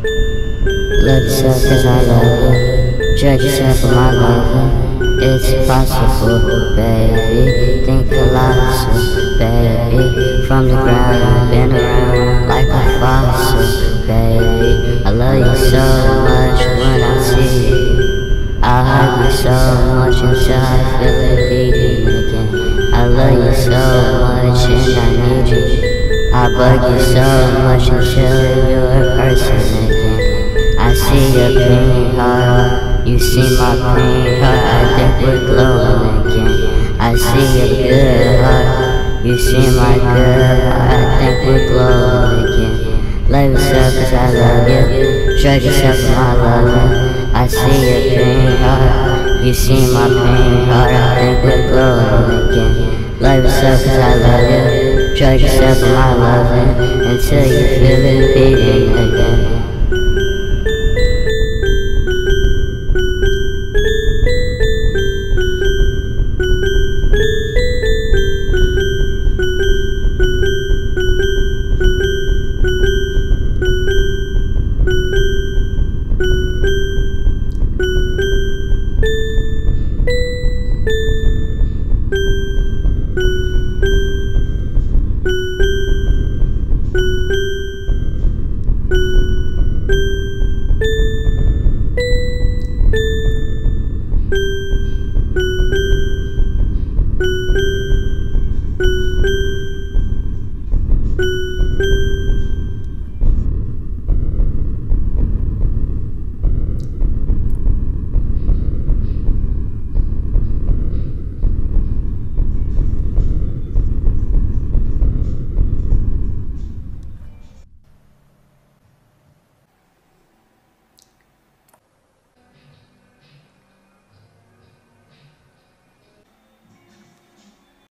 Love yourself cause I love you. Judge yourself for my loving. It's possible, baby. Think colossal, baby. From the ground I've been around like a fossil, baby. I love you so much when I see you. I hug you so much until I feel it beating again. I love you so much and I need you. I bug you so much until you're a person again. I see your pink heart, you see my pink heart. I think we're glowing again. I see your good heart, you see my good heart. I think we're glowing again. Love yourself cause I love you. Judge yourself for my loving. I see your pink heart, you see my pink heart. I think we're glowing again. Love yourself cause I love you. Judge yourself for my loving until you feel it beating again.